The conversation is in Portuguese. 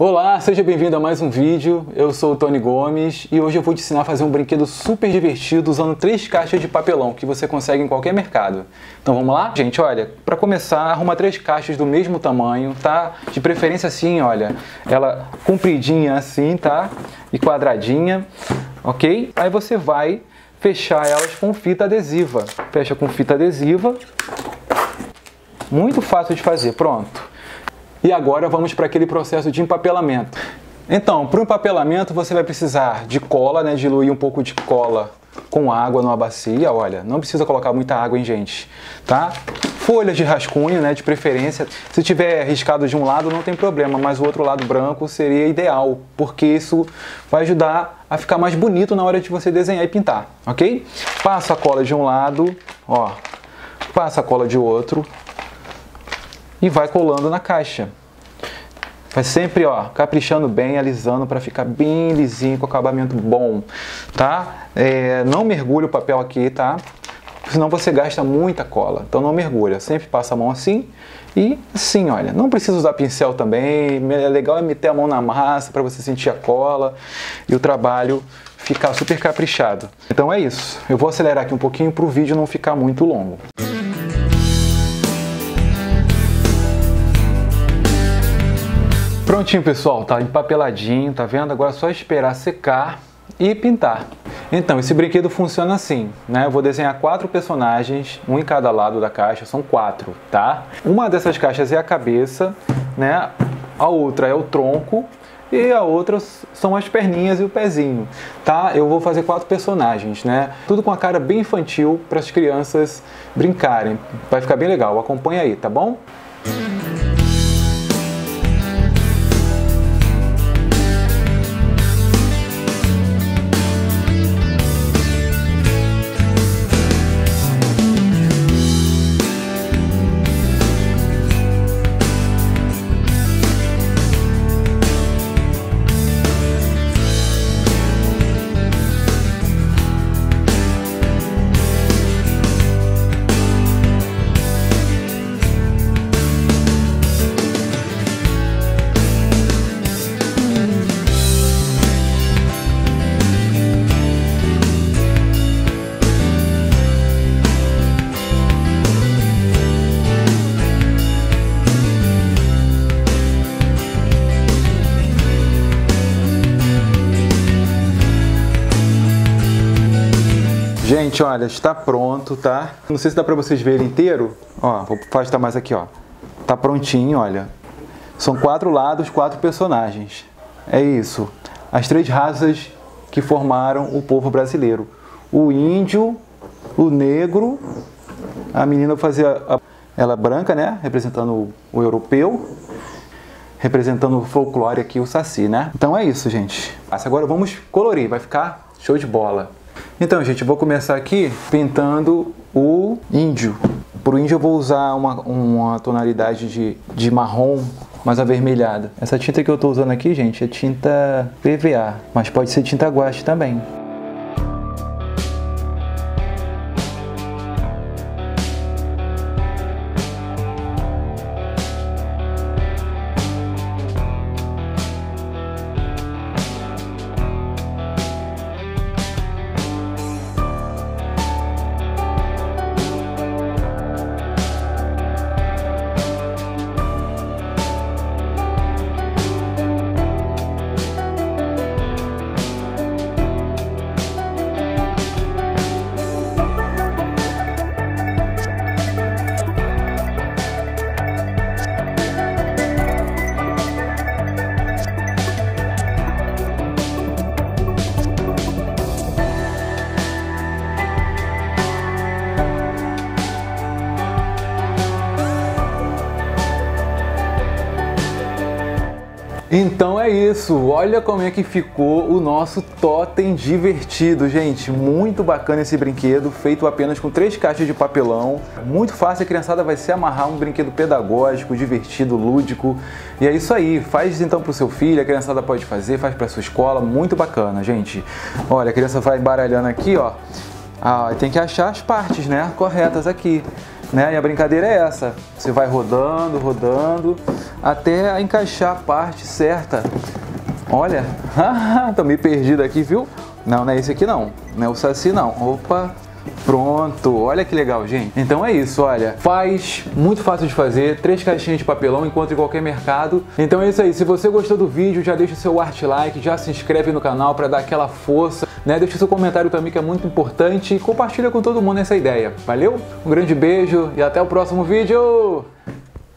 Olá, seja bem-vindo a mais um vídeo. Eu sou o Tony Gomes e hoje eu vou te ensinar a fazer um brinquedo super divertido usando 3 caixas de papelão que você consegue em qualquer mercado. Então vamos lá? Gente, olha, para começar, arruma 3 caixas do mesmo tamanho, tá? De preferência assim, olha, ela compridinha assim, tá? E quadradinha, ok? Aí você vai fechar elas com fita adesiva. Fecha com fita adesiva. Muito fácil de fazer, pronto. E agora vamos para aquele processo de empapelamento. Então, para o empapelamento você vai precisar de cola, né? Diluir um pouco de cola com água numa bacia, olha, não precisa colocar muita água, hein, gente, tá? Folhas de rascunho, né, de preferência. Se tiver riscado de um lado não tem problema, mas o outro lado branco seria ideal, porque isso vai ajudar a ficar mais bonito na hora de você desenhar e pintar, ok? Passa a cola de um lado, ó, passa a cola de outro e vai colando na caixa. Vai sempre, ó, caprichando bem, alisando para ficar bem lisinho, com acabamento bom, tá? Não mergulha o papel aqui, tá? Senão você gasta muita cola. Então não mergulha, sempre passa a mão assim e assim, olha. Não precisa usar pincel também, é legal meter a mão na massa para você sentir a cola e o trabalho ficar super caprichado. Então é isso. Eu vou acelerar aqui um pouquinho para o vídeo não ficar muito longo. Prontinho, pessoal, tá empapeladinho, tá vendo? Agora é só esperar secar e pintar. Então, esse brinquedo funciona assim, né? Eu vou desenhar 4 personagens, um em cada lado da caixa, são 4, tá? Uma dessas caixas é a cabeça, né? A outra é o tronco e a outra são as perninhas e o pezinho, tá? Eu vou fazer 4 personagens, né? Tudo com a cara bem infantil para as crianças brincarem. Vai ficar bem legal, acompanha aí, tá bom? Gente, olha, está pronto, tá? Não sei se dá pra vocês verem inteiro. Ó, vou afastar mais aqui, ó. Tá prontinho, olha. São 4 lados, 4 personagens. É isso. As 3 raças que formaram o povo brasileiro. O índio, o negro, a menina fazia ela branca, né? Representando o europeu. Representando o folclore aqui, o saci, né? Então é isso, gente. Agora vamos colorir, vai ficar show de bola. Então, gente, eu vou começar aqui pintando o índio. Para o índio eu vou usar uma tonalidade de marrom mais avermelhada. Essa tinta que eu estou usando aqui, gente, é tinta PVA, mas pode ser tinta guache também. Então é isso, olha como é que ficou o nosso totem divertido, gente. Muito bacana esse brinquedo, feito apenas com 3 caixas de papelão. Muito fácil, a criançada vai se amarrar, um brinquedo pedagógico, divertido, lúdico. E é isso aí, faz então pro seu filho, a criançada pode fazer, faz pra sua escola, muito bacana, gente. Olha, a criança vai embaralhando aqui, ó. Tem que achar as partes, né, corretas aqui. né? E a brincadeira é essa. Você vai rodando, rodando, até encaixar a parte certa. Olha, tô meio perdido aqui, viu? Não, não é esse aqui não. Não é o Saci não. Opa! Pronto, olha que legal, gente. Então é isso, olha, faz, muito fácil de fazer, 3 caixinhas de papelão, encontra em qualquer mercado. Então é isso aí, se você gostou do vídeo, já deixa o seu art like, já se inscreve no canal para dar aquela força, né? Deixa seu comentário também que é muito importante e compartilha com todo mundo essa ideia. Valeu? Um grande beijo e até o próximo vídeo!